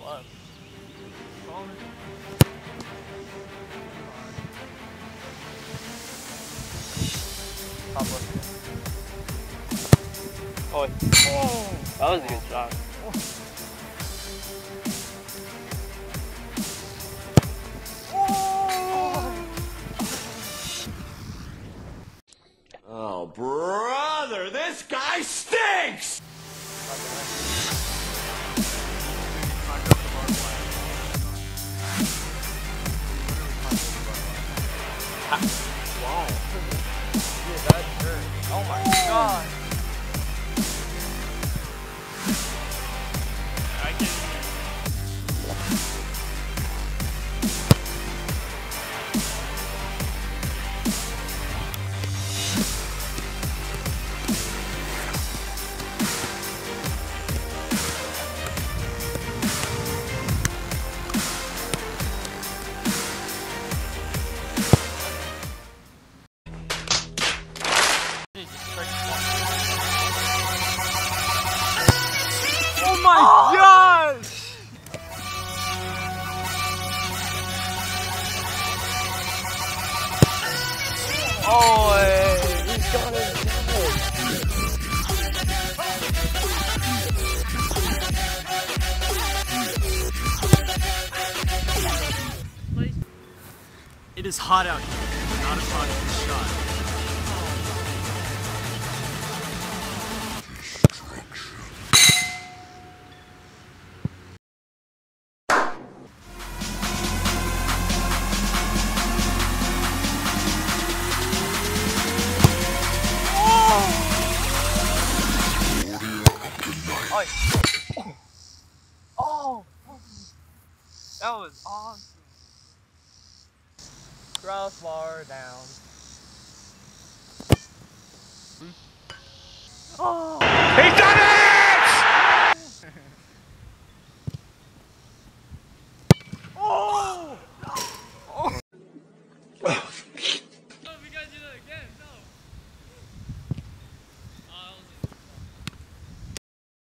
left. Top left. Oh, that was a good shot. Oh, brother, this guy stinks! Wow. Dude, that hurt. Oh my god. I can... Oh my gosh! Oh, he's got it. It is hot out here, not as hot as this shot. Oh! That was awesome. Crossbar down. Oh!